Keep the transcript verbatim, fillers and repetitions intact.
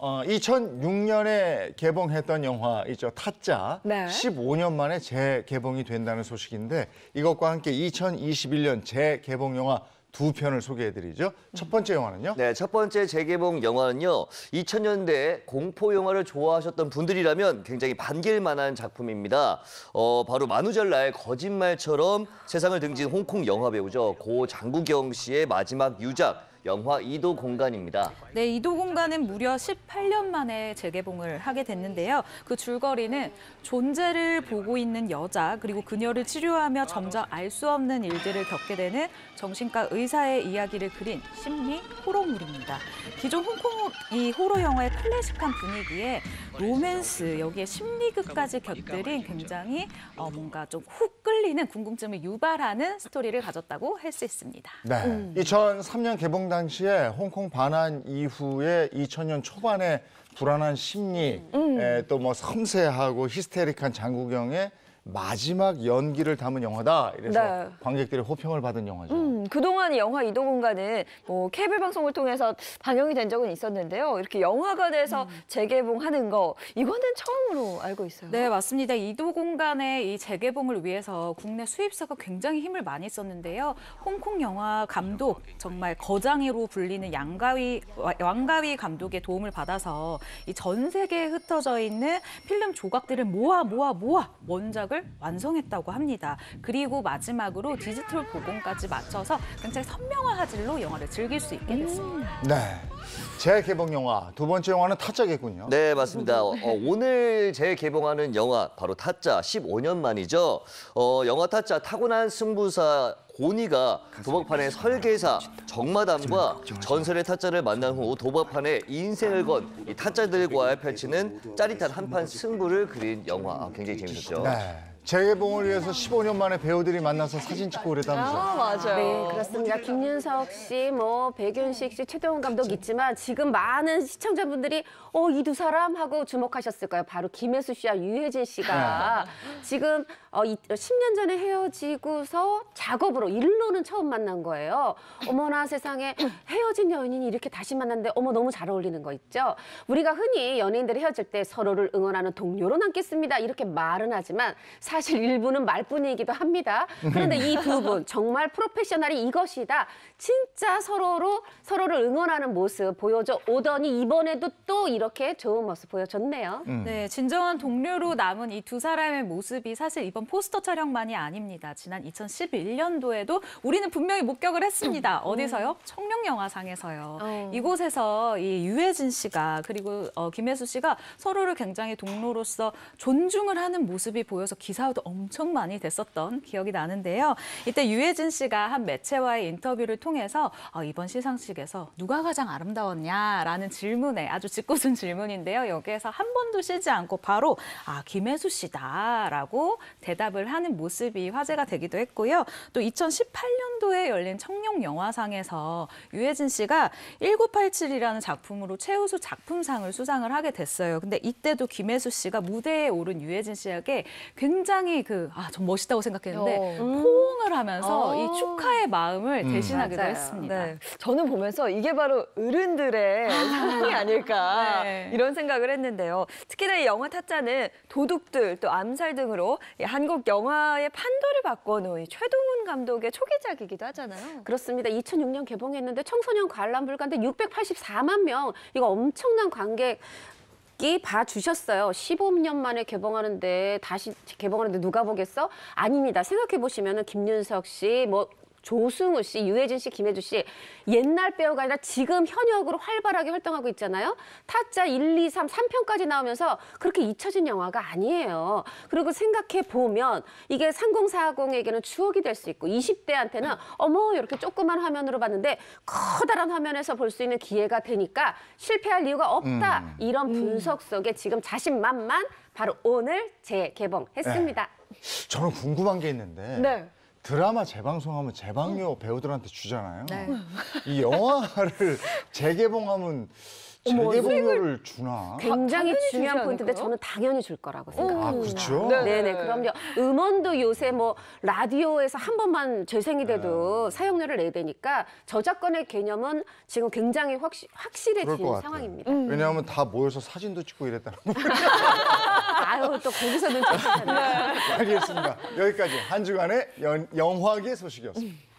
어, 이천육 년에 개봉했던 영화 있죠. 타짜. 네. 십오 년 만에 재개봉이 된다는 소식인데 이것과 함께 이천이십일 년 재개봉 영화 두 편을 소개해드리죠. 첫 번째 영화는요? 네, 첫 번째 재개봉 영화는요. 이천 년대 공포 영화를 좋아하셨던 분들이라면 굉장히 반길 만한 작품입니다. 어, 바로 만우절라의 거짓말처럼 세상을 등진 홍콩 영화 배우죠. 고 장국영 씨의 마지막 유작. 영화 이도 공간입니다. 네, 이도 공간은 무려 십팔 년 만에 재개봉을 하게 됐는데요. 그 줄거리는 존재를 보고 있는 여자 그리고 그녀를 치료하며 점점 알 수 없는 일들을 겪게 되는 정신과 의사의 이야기를 그린 심리 호러물입니다. 기존 홍콩 이 호러 영화의 클래식한 분위기에 로맨스, 여기에 심리극까지 곁들인 굉장히 어, 뭔가 좀 훅 끌리는 궁금증을 유발하는 스토리를 가졌다고 할 수 있습니다. 네, 음. 이천삼 년 개봉 당시에 홍콩 반환 이후에 이천 년 초반에 불안한 심리, 음. 또 뭐 섬세하고 히스테릭한 장국영의 마지막 연기를 담은 영화다. 이래서 네. 관객들의 호평을 받은 영화죠. 음, 그동안 영화 이도 공간은 뭐 케이블 방송을 통해서 방영이 된 적은 있었는데요. 이렇게 영화관에서 음. 재개봉하는 거 이거는 처음으로 알고 있어요. 네, 맞습니다. 이도 공간의 이 재개봉을 위해서 국내 수입사가 굉장히 힘을 많이 썼는데요. 홍콩 영화 감독, 정말 거장으로 불리는 양가위, 왕가위 감독의 도움을 받아서 이 전 세계에 흩어져 있는 필름 조각들을 모아 모아 모아 원작을 완성했다고 합니다. 그리고 마지막으로 디지털 복원까지 맞춰서 굉장히 선명한 화질로 영화를 즐길 수 있게 됐습니다. 네, 재개봉 영화 두 번째 영화는 타짜겠군요. 네, 맞습니다. 어, 오늘 재개봉하는 영화 바로 타짜 십오 년 만이죠. 어, 영화 타짜 타고난 승부사 고니가 도박판의 설계사 정마담과 전설의 타짜를 만난 후 도박판에 인생을 건 이 타짜들과 펼치는 짜릿한 한판 승부를 그린 영화. 아, 굉장히 재밌었죠. 네, 재개봉을 위해서 십오 년 만에 배우들이 만나서 사진 찍고 그랬다면서요. 아, 맞아요. 네, 그렇습니다. 김윤석 씨, 뭐 백윤식 씨, 최동원 감독 있지만 지금 많은 시청자분들이 어, 이 두 사람 하고 주목하셨을 거예요. 바로 김혜수 씨와 유해진 씨가 지금 어, 십 년 전에 헤어지고서 작업으로 일로는 처음 만난 거예요. 어머나 세상에 헤어진 연인이 이렇게 다시 만났는데 어머 너무 잘 어울리는 거 있죠. 우리가 흔히 연예인들이 헤어질 때 서로를 응원하는 동료로 남겠습니다. 이렇게 말은 하지만 사실 일부는 말뿐이기도 합니다. 그런데 이 두 분 정말 프로페셔널이 이것이다. 진짜 서로로 서로를 응원하는 모습 보여줘 오더니 이번에도 또 이렇게 좋은 모습 보여줬네요. 음. 네, 진정한 동료로 남은 이 두 사람의 모습이 사실 이번 포스터 촬영만이 아닙니다. 지난 이천십일 년도에도 우리는 분명히 목격을 했습니다. 어디서요? 청룡영화상에서요. 어. 이곳에서 이 유해진 씨가 그리고 어, 김혜수 씨가 서로를 굉장히 동료로서 존중을 하는 모습이 보여서 기사도 엄청 많이 됐었던 기억이 나는데요. 이때 유해진 씨가 한 매체와의 인터뷰를 통해서 어, 이번 시상식에서 누가 가장 아름다웠냐라는 질문에 아주 짓궂은 질문인데요. 여기에서 한 번도 쉬지 않고 바로 아 김혜수 씨다라고 대답을 하는 모습이 화제가 되기도 했고요. 또 이천십팔 년도에 열린 청룡영화상에서 유해진 씨가 천구백팔십칠이라는 작품으로 최우수 작품상을 수상을 하게 됐어요. 근데 이때도 김혜수 씨가 무대에 오른 유해진 씨에게 굉장히 그 아, 좀 멋있다고 생각했는데 어. 포옹을 하면서 어. 이 축하의 마음을 음. 대신하기도 맞아요. 했습니다. 네. 저는 보면서 이게 바로 어른들의 사랑이 아닐까 네. 이런 생각을 했는데요. 특히나 이 영화 타짜는 도둑들 또 암살 등으로 이 한국 영화의 판도를 바꿔놓은 최동훈 감독의 초기작이기도 하잖아요. 그렇습니다. 이천육 년 개봉했는데 청소년 관람 불가인데 육백팔십사만 명. 이거 엄청난 관객 이 봐주셨어요. 십오 년 만에 개봉하는데 다시 개봉하는데 누가 보겠어? 아닙니다. 생각해 보시면은 김윤석 씨, 뭐 조승우 씨, 유해진 씨, 김혜주 씨 옛날 배우가 아니라 지금 현역으로 활발하게 활동하고 있잖아요. 타짜 일, 이, 삼, 삼 편까지 나오면서 그렇게 잊혀진 영화가 아니에요. 그리고 생각해 보면 이게 삼공사공에게는 추억이 될 수 있고 이십 대한테는 어머 이렇게 조그만 화면으로 봤는데 커다란 화면에서 볼 수 있는 기회가 되니까 실패할 이유가 없다. 음. 이런 분석 속에 지금 자신만만 바로 오늘 재개봉했습니다. 저는 궁금한 게 있는데 네. 드라마 재방송하면 재방료 배우들한테 주잖아요. 네. 이 영화를 재개봉하면 재개봉료를 주나? 굉장히 당연히 중요한 주지 포인트인데 않을까요? 저는 당연히 줄 거라고 생각합니다. 아, 그렇죠? 네. 네네, 그럼요. 음원도 요새 뭐 라디오에서 한 번만 재생이 돼도 네. 사용료를 내야 되니까 저작권의 개념은 지금 굉장히 확시, 그럴 것 확실해진 같아요. 상황입니다. 왜냐하면 다 모여서 사진도 찍고 이랬다는 거. 아유, 또 거기서 눈치채잖아요. 알겠습니다. 여기까지 한 주간의 연, 영화계 소식이었습니다.